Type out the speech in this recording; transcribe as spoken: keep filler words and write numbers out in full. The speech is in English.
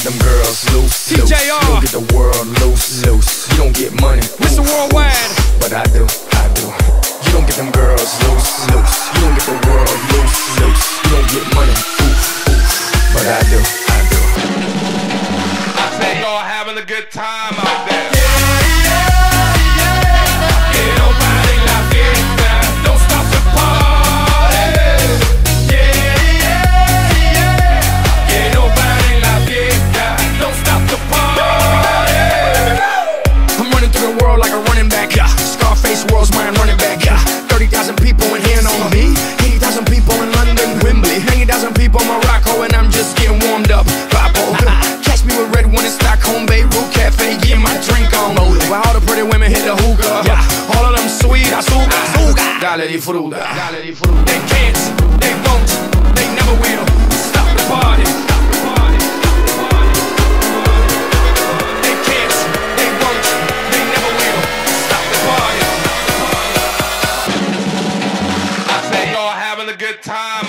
get them girls loose, T J R. loose. You don't get the world loose, loose. You don't get money, Mister oof, Worldwide. oof. But I do, I do. You don't get them girls loose, loose. You don't get the world loose, loose. You don't get money, oof, oof. But I do, I do. I say y'all having a good time out there. World's mine, running back, yeah. thirty thousand people in here on me. eighty thousand people in London, Wembley. ninety thousand people in Morocco, and I'm just getting warmed up. Papo. Catch me with red one in Stockholm, Beirut Cafe, getting my drink on. While all the pretty women hit the hookah, yeah. All of them sweet, azúcar, azúcar. Dale di fruta, dale di fruta. They can't, they won't, they never will stop the party. Good time.